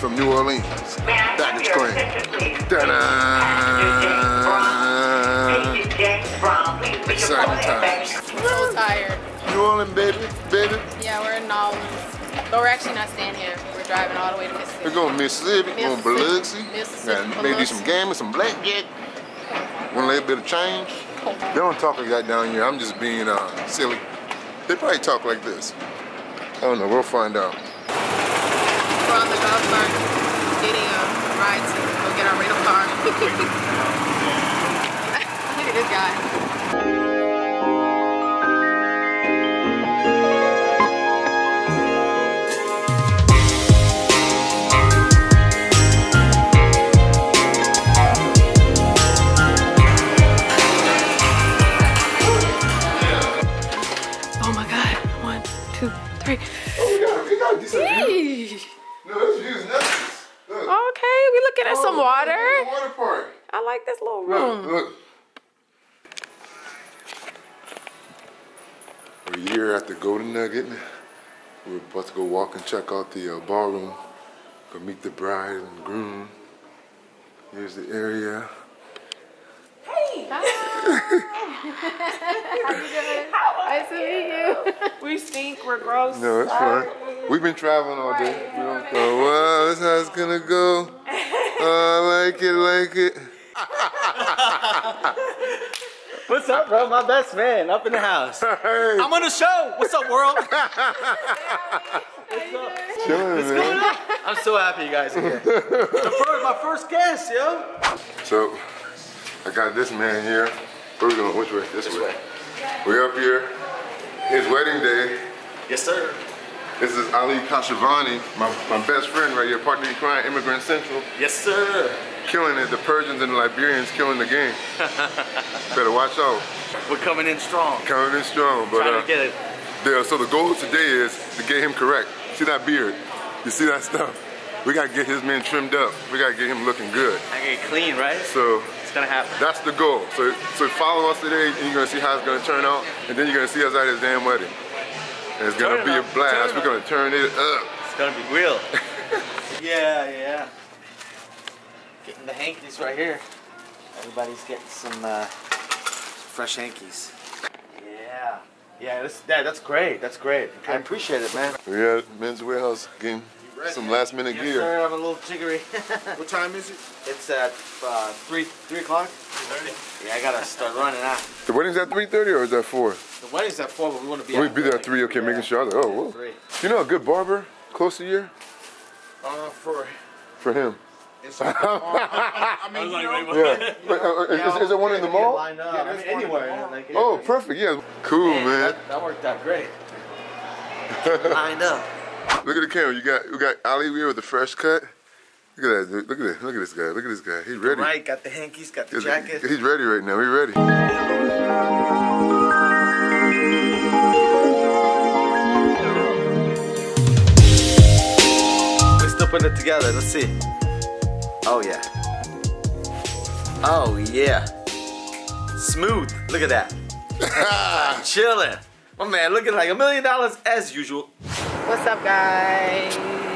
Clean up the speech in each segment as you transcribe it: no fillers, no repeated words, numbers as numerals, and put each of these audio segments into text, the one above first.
from New Orleans. Back is screen. Exciting times. I'm so tired. New Orleans, baby. Yeah, we're in New Orleans. But we're actually not staying here. We're driving all the way to Mississippi. We're going to Mississippi, going to Biloxi. Mississippi. Maybe some gambling, some blackjack. Want a little bit of change. They don't talk like that down here. I'm just being silly. They probably talk like this. I don't know. We'll find out. We're on the golf cart getting a ride to go get our rental car. Look at this guy. Oh my God. 1, 2, 3. Oh, we got a decent view. No, this view is nice. Look. Okay, we looking at some water. Water park. I like this little room. Look. A year after Golden Nugget, we're about to go walk and check out the ballroom. Go meet the bride and groom. Here's the area. Hey! Hi. How you doing? Nice to meet you. We stink, we're gross. No, it's fine. We've been traveling all day. We don't go, wow, this is how it's gonna go. Oh, I like it. What's up, bro? My best man up in the house. Hey. I'm on the show. What's up, world? What's up? Chilling, What's man. going on? I'm so happy you guys are here. My first guest, yo. So, I got this man here. Where we going? Which way? This way. We're up here. His wedding day. Yes, sir. This is Ali Kashavani, my best friend right here, partner in crime, Immigrant Central. Yes, sir. Killing it. The Persians and the Liberians killing the game. Better watch out. We're coming in strong. Coming in strong. But Trying to get it. so the goal today is to get him correct. See that beard? You see that stuff? We gotta get his man trimmed up. We gotta get him looking good. I get clean, right? So it's gonna happen. that's the goal. So follow us today, and you're gonna see how it's gonna turn out, and then you're gonna see us at his damn wedding. And it's gonna be a blast. We're gonna turn it up. It's gonna be real. Yeah. Getting the hankies right here. Everybody's getting some fresh hankies. Yeah, that's great. That's great. Okay. I appreciate it, man. We're at Men's Warehouse getting some last minute Yes, gear. sir, I'm a little jiggery. What time is it? It's at 3 o'clock. Yeah, I gotta start running out. The wedding's at 3:30 or is that 4? The wedding's at 4, but we want to be. We'll be there at 3. Okay, making sure. I was like, oh, whoa. 3. You know a good barber close to you? For him. I mean, Yeah. Is there one in the mall? Lined up. I mean, anywhere. Like, Oh, perfect. Yeah. Cool, man. That worked out great. Lined up. Look at the camera. We got Ali here with the fresh cut. Look at that, dude. Look at this guy. Look at this guy. He's ready. Right, got the hankies, got the jacket. He's ready right now. He's ready. We're still putting it together. Let's see. Oh yeah. Oh yeah. Smooth. Look at that. Chilling. My man looking like $1 million as usual. What's up, guys?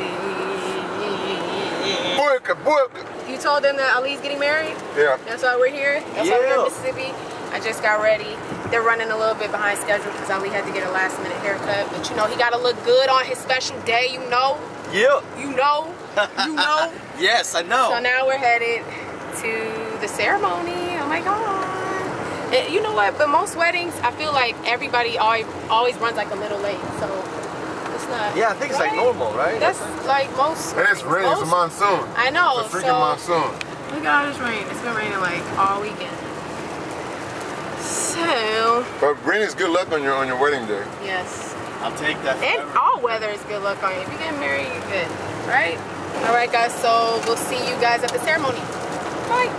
You told them that Ali's getting married? Yeah. That's why we're here? That's why we're here in Mississippi? I just got ready. They're running a little bit behind schedule because Ali had to get a last minute haircut. But you know, he got to look good on his special day, you know? Yeah. You know? You know? Yes, I know. So now we're headed to the ceremony. Oh my God. And you know what? But most weddings, I feel like everybody always runs like a little late. So it's not. Yeah, I think it's like normal, right? That's like most. And it's raining. It's a monsoon. I know. It's a freaking monsoon. Look at all this rain. It's been raining like all weekend. So. But rain is good luck on your wedding day. Yes. I'll take that. And all weather is good luck on you. If you get married, you're good, right? All right, guys. So we'll see you guys at the ceremony. Bye.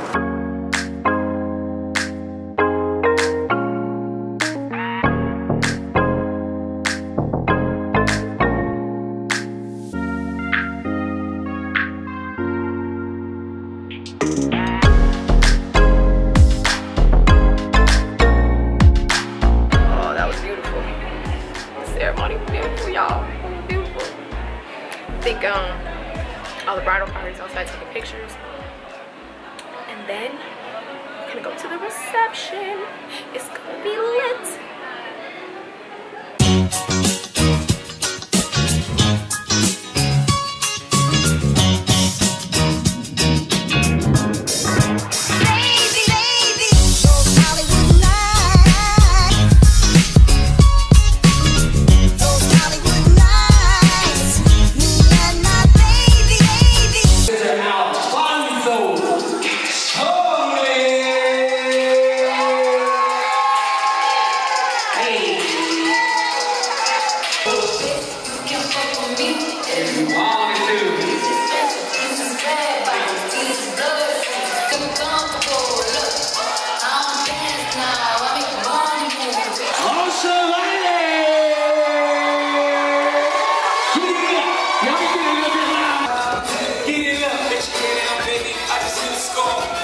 all the bridal parties outside taking pictures. And then we're gonna go to the reception. It's gonna be lit. Get it up, bitch, get it up, baby. I just hit a score.